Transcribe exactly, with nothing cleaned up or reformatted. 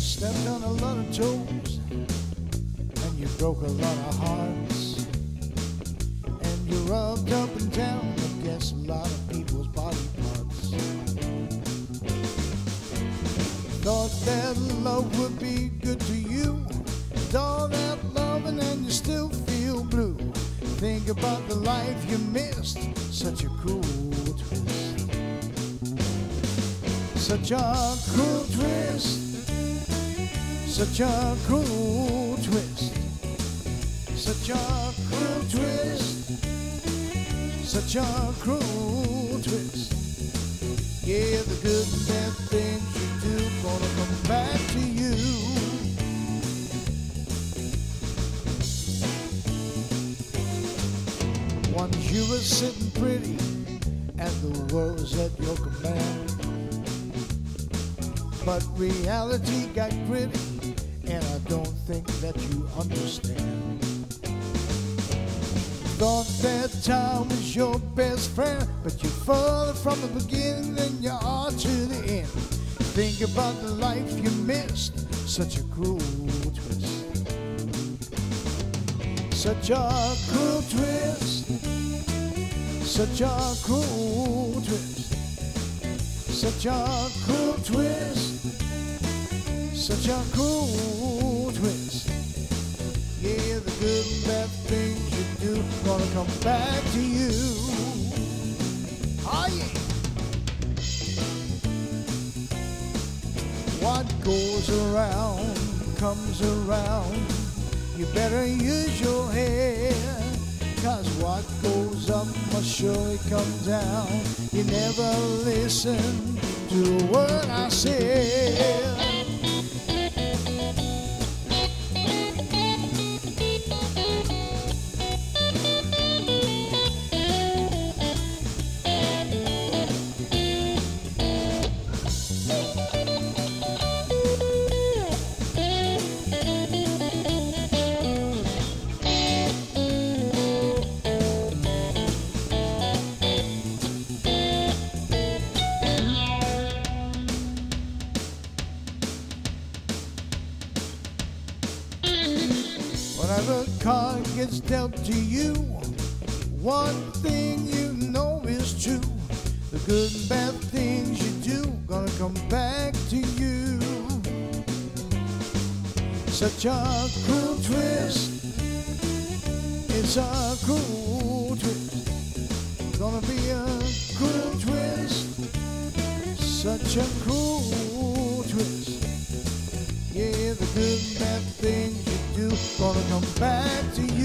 stepped on a lot of toes, and you broke a lot of hearts, and you rubbed up and down against a lot of people's body parts. Thought that love would be good to you, and all that loving, and you still feel blue. Think about the life you missed, such a cruel twist. Such a cruel twist, such a cruel twist, such a cruel twist, such a cruel twist. Yeah, the good and bad things you do gonna come back to you. Once you were sitting pretty and the world was at your command, but reality got gritty, and I don't think that you understand. Thought that time was your best friend, but you're further from the beginning than you are to the end. Think about the life you missed, such a cruel twist. Such a cruel twist, such a cruel twist, such a cruel twist, such a cruel twist. Yeah, the good and bad things you do gonna come back to you. Oh yeah. What goes around comes around. You better use your head, 'cause what goes up must surely come down. You never listen to a word I said. Whenever a card gets dealt to you, one thing you know is true. The good and bad things you do gonna come back to you. Such a cruel twist, it's a cruel twist. Gonna be a cruel twist, such a cruel twist. Yeah, the good and bad things you do gonna come back to you.